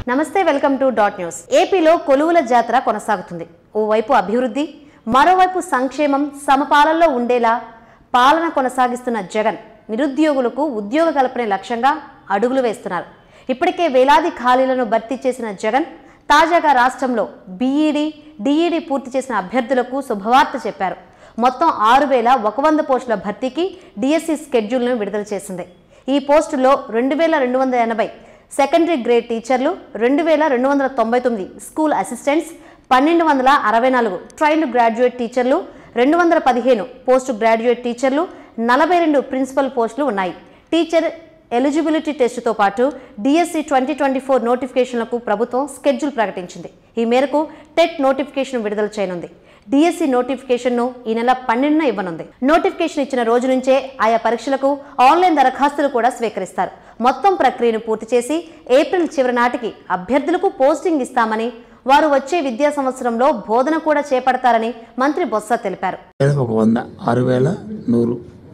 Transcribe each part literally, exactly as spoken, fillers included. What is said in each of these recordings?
నమస్తే, welcome to dot news. ఏపీలో కొలువుల జాతర కొనసాగుతుంది. ఓవైపు అభివృద్ధి, మరోవైపు సంక్షేమం సమపాలనలో ఉండేలా పాలన కొనసాగిస్తున్న జగన్ నిరుద్యోగులకు ఉద్యోగ కల్పనే లక్ష్యంగా అడుగులు వేస్తున్నారు. ఇప్పటికే వేలాది ఖాళీలను భర్తీ చేసిన జగన్ తాజాగా రాష్ట్రంలో బీఈడీ, డీఈడీ పూర్తి చేసిన అభ్యర్థులకు శుభవార్త చెప్పారు. మొత్తం ఆరు వేల ఒక వంద పోస్టుల భర్తీకి డిఎస్సి స్కెడ్యూల్ను విడుదల చేసింది. ఈ పోస్టుల్లో రెండు వేల రెండు వందల ఎనభై సెకండరీ గ్రేడ్ టీచర్లు, రెండు వేల రెండు వందల తొంభై తొమ్మిది స్కూల్ అసిస్టెంట్స్, పన్నెండు వందల అరవై నాలుగు ట్రైన్డ్ గ్రాడ్యుయేట్ టీచర్లు, రెండు వందల పదిహేను పోస్ట్ గ్రాడ్యుయేట్ టీచర్లు, నలభై రెండు ప్రిన్సిపల్ పోస్టులు ఉన్నాయి. టీచర్ ఎలిజిబిలిటీ టెస్టుతో పాటు డిఎస్సి ట్వంటీ ట్వంటీ ఫోర్ నోటిఫికేషన్లకు ప్రభుత్వం స్కెడ్యూల్ ప్రకటించింది. ఈ మేరకు టెట్ నోటిఫికేషన్ విడుదల చేయనుంది. డిఎస్సి నోటిఫికేషన్ను ఈ నెల పన్నెండున ఇవ్వనుంది. నోటిఫికేషన్ ఇచ్చిన రోజు నుంచే ఆయా పరీక్షలకు ఆన్లైన్ దరఖాస్తులు కూడా స్వీకరిస్తారు. మొత్తం ప్రక్రియను పూర్తి చేసి ఏప్రిల్ చివరి నాటికి అభ్యర్థులకు పోస్టింగ్ ఇస్తామని, వారు వచ్చే విద్యా సంవత్సరంలో బోధన కూడా చేపడతారని మంత్రి బొత్స తెలిపారు. ఒక వంద ఆరు వేల నూరు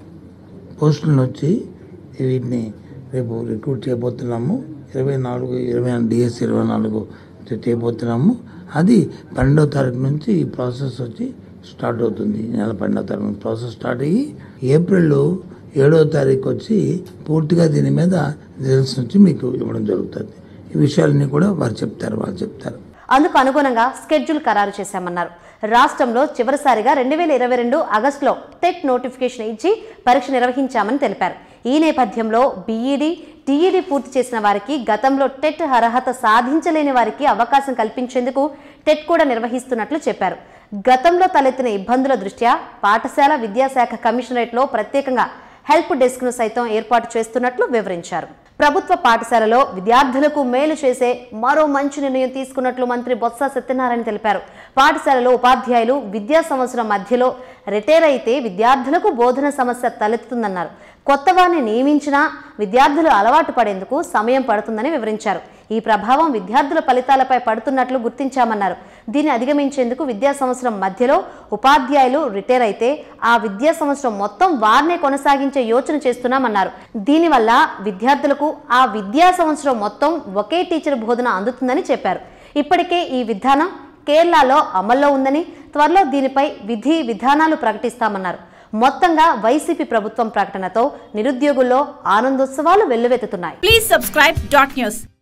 పోస్టులను వచ్చి వీటిని రేపు రిక్రూట్ చేయబోతున్నాము. ఇరవై నాలుగు ఇరవై డిఎస్సి ఇరవై నాలుగు చేయబోతున్నాము. అది పన్నెండవ తారీఖు నుంచి ఈ ప్రాసెస్ వచ్చి స్టార్ట్ అవుతుంది. నెల పన్నెండవ తారీఖు నుంచి ప్రాసెస్ స్టార్ట్ అయ్యి ఏప్రిల్ ఏడవ తారీఖు వచ్చి పూర్తిగా దీని మీద రిజల్ట్స్ నుంచి మీకు ఇవ్వడం జరుగుతుంది. ఈ విషయాలన్నీ కూడా వారు చెప్తారు వాళ్ళు చెప్తారు అందుకు అనుగుణంగా స్కెడ్యూల్ ఖరారు చేశామన్నారు. రాష్ట్రంలో చివరిసారిగా రెండు వేల ఇరవై రెండు ఆగస్టులో టెట్ నోటిఫికేషన్ ఇచ్చి పరీక్ష నిర్వహించామని తెలిపారు. ఈ నేపథ్యంలో బీఈడీ, టీఈడీ పూర్తి చేసిన వారికి, గతంలో టెట్ అర్హత సాధించలేని వారికి అవకాశం కల్పించేందుకు టెట్ కూడా నిర్వహిస్తున్నట్లు చెప్పారు. గతంలో తలెత్తిన ఇబ్బందుల దృష్ట్యా పాఠశాల విద్యాశాఖ కమిషనరేట్లో ప్రత్యేకంగా హెల్ప్ డెస్క్ను సైతం ఏర్పాటు చేస్తున్నట్లు వివరించారు. ప్రభుత్వ పాఠశాలలో విద్యార్థులకు మేలు చేసే మరో మంచి నిర్ణయం తీసుకున్నట్లు మంత్రి బొత్స సత్యనారాయణ తెలిపారు. పాఠశాలలో ఉపాధ్యాయులు విద్యా సంవత్సరం మధ్యలో రిటైర్ అయితే విద్యార్థులకు బోధన సమస్య తలెత్తుతుందన్నారు. కొత్త వారిని నియమించినా విద్యార్థులు అలవాటు పడేందుకు సమయం పడుతుందని వివరించారు. ఈ ప్రభావం విద్యార్థుల ఫలితాలపై పడుతున్నట్లు గుర్తించామన్నారు. దీన్ని అధిగమించేందుకు విద్యా సంవత్సరం మధ్యలో ఉపాధ్యాయులు రిటైర్ అయితే ఆ విద్యా సంవత్సరం మొత్తం వారినే కొనసాగించే యోచన చేస్తున్నామన్నారు. దీనివల్ల విద్యార్థులకు ఆ విద్యా సంవత్సరం మొత్తం ఒకే టీచర్ బోధన అందుతుందని చెప్పారు. ఇప్పటికే ఈ విధానం కేరళలో అమల్లో ఉందని, త్వరలో దీనిపై విధి విధానాలు ప్రకటిస్తామన్నారు. మొత్తంగా వైసీపీ ప్రభుత్వం ప్రకటనతో నిరుద్యోగుల్లో ఆనందోత్సవాలు వెల్లువెత్తుతున్నాయి. Please subscribe dot news.